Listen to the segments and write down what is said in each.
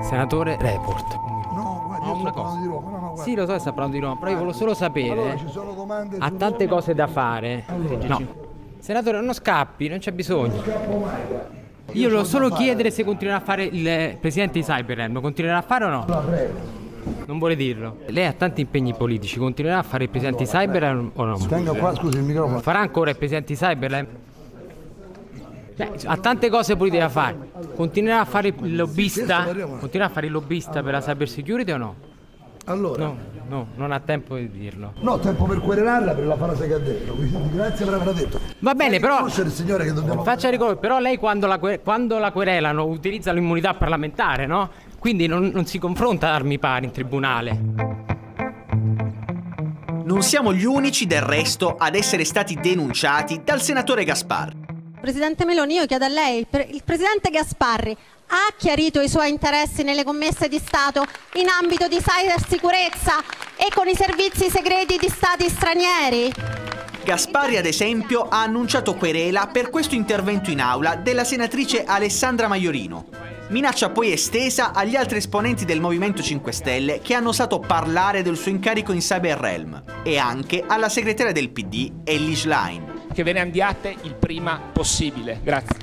Senatore Report. No, guarda, io sto parlando di Roma. No, guarda. Sì, lo so che sta parlando di Roma, però io volevo solo sapere. Allora, ci sono domande ha su tante Roma? cose da fare. Allora. No. Senatore, non scappi, non c'è bisogno. Non scappo mai, guarda. Io volevo solo chiedere se continuerà a fare il presidente di Cyberrealm. Continuerà a fare o no? La prego. Non vuole dirlo. Lei ha tanti impegni politici, continuerà a fare il presidente di Cyberrealm o no? Tenga qua, scusi, il microfono. Farà ancora il presidente di Cyberrealm? Ha tante cose politiche da fare. Continuerà a fare il lobbista? Continuerà a fare il lobbista per la cyber security o no? Allora. No, non ha tempo di dirlo. No, tempo per querelarla per la frase che ha detto. Quindi grazie per averla detto. Va bene, però. Il signore che dobbiamo. Faccia ricordo, però lei quando la querelano utilizza l'immunità parlamentare, no? Quindi non si confronta ad armi pari in tribunale. Non siamo gli unici, del resto, ad essere stati denunciati dal senatore Gasparri. Presidente Meloni, io chiedo a lei, il presidente Gasparri ha chiarito i suoi interessi nelle commesse di Stato in ambito di cybersicurezza e con i servizi segreti di stati stranieri? Gasparri, ad esempio, ha annunciato querela per questo intervento in aula della senatrice Alessandra Maiorino. Minaccia poi estesa agli altri esponenti del Movimento 5 Stelle che hanno osato parlare del suo incarico in Cyberrealm e anche alla segretaria del PD, Elly Schlein. Che ve ne andiate il prima possibile. Grazie.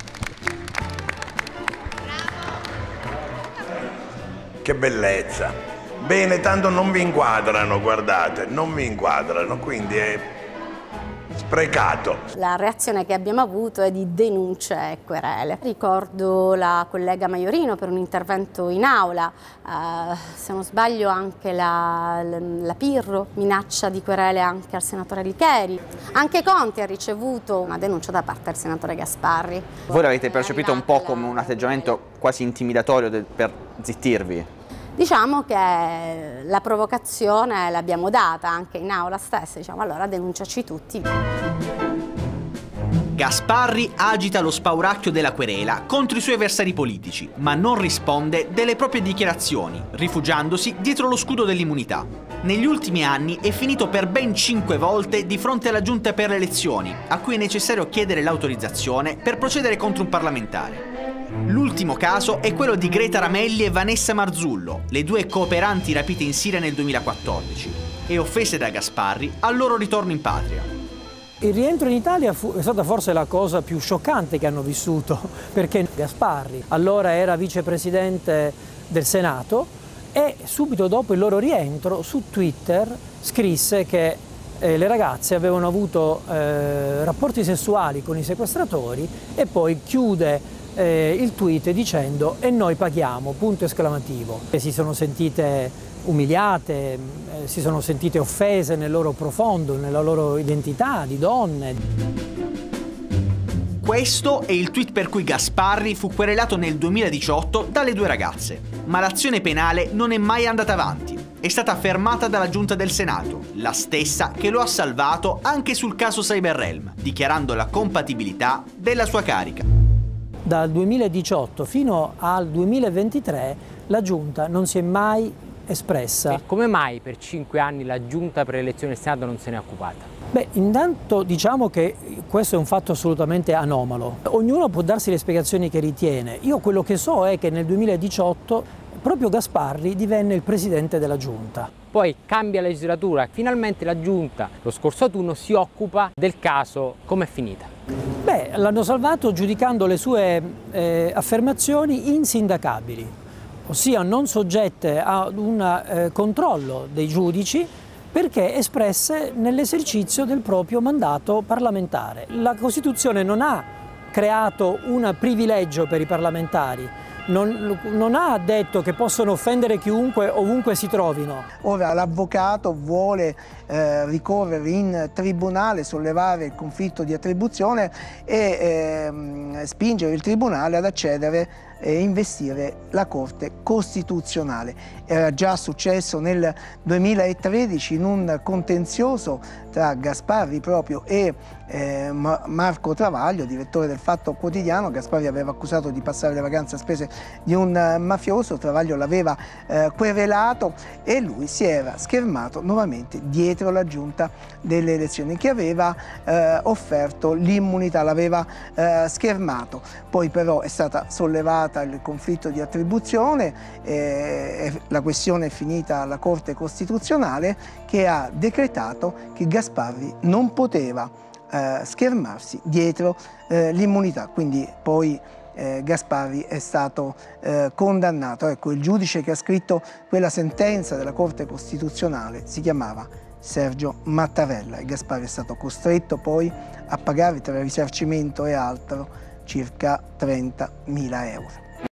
Che bellezza. Bene, tanto non vi inquadrano, guardate, non vi inquadrano, quindi è sprecato. La reazione che abbiamo avuto è di denunce e querele. Ricordo la collega Maiorino per un intervento in aula, se non sbaglio anche la Pirro, minaccia di querele anche al senatore Licheri. Anche Conti ha ricevuto una denuncia da parte del senatore Gasparri. Voi l'avete percepito un po' come un atteggiamento quasi intimidatorio per zittirvi? Diciamo che la provocazione l'abbiamo data anche in aula stessa, diciamo allora denunciaci tutti. Gasparri agita lo spauracchio della querela contro i suoi avversari politici, ma non risponde delle proprie dichiarazioni, rifugiandosi dietro lo scudo dell'immunità. Negli ultimi anni è finito per ben 5 volte di fronte alla Giunta per le elezioni, a cui è necessario chiedere l'autorizzazione per procedere contro un parlamentare. L'ultimo caso è quello di Greta Ramelli e Vanessa Marzullo, le due cooperanti rapite in Siria nel 2014, e offese da Gasparri al loro ritorno in patria. Il rientro in Italia è stata forse la cosa più scioccante che hanno vissuto, perché Gasparri allora era vicepresidente del Senato e subito dopo il loro rientro su Twitter scrisse che le ragazze avevano avuto rapporti sessuali con i sequestratori e poi chiude il tweet dicendo "e noi paghiamo", punto esclamativo. E si sono sentite umiliate, si sono sentite offese nel loro profondo, nella loro identità di donne. Questo è il tweet per cui Gasparri fu querelato nel 2018 dalle due ragazze, ma l'azione penale non è mai andata avanti. È stata fermata dalla Giunta del Senato, la stessa che lo ha salvato anche sul caso Cyberrealm, dichiarando la compatibilità della sua carica. Dal 2018 fino al 2023 la Giunta non si è mai espressa. E come mai per 5 anni la Giunta per le elezioni del Senato non se ne è occupata? Beh, intanto diciamo che questo è un fatto assolutamente anomalo. Ognuno può darsi le spiegazioni che ritiene. Io quello che so è che nel 2018 proprio Gasparri divenne il presidente della Giunta. Poi cambia legislatura, finalmente la Giunta lo scorso autunno si occupa del caso. Com'è finita? Beh, l'hanno salvato giudicando le sue affermazioni insindacabili, ossia non soggette a un controllo dei giudici perché espresse nell'esercizio del proprio mandato parlamentare. La Costituzione non ha creato un privilegio per i parlamentari, non ha detto che possono offendere chiunque ovunque si trovino. Ora l'avvocato vuole ricorrere in tribunale, sollevare il conflitto di attribuzione e spingere il tribunale ad accedere e investire la Corte Costituzionale. Era già successo nel 2013 in un contenzioso tra Gasparri proprio e Marco Travaglio, direttore del Fatto Quotidiano. Gasparri aveva accusato di passare le vacanze a spese di un mafioso, Travaglio l'aveva querelato e lui si era schermato nuovamente dietro la Giunta delle elezioni che aveva offerto l'immunità, l'aveva schermato. Poi però è stata sollevata scaturata il conflitto di attribuzione, la questione è finita alla Corte Costituzionale, che ha decretato che Gasparri non poteva schermarsi dietro l'immunità, quindi poi Gasparri è stato condannato. Ecco, il giudice che ha scritto quella sentenza della Corte Costituzionale si chiamava Sergio Mattarella e Gasparri è stato costretto poi a pagare, tra risarcimento e altro, circa 30.000 euro.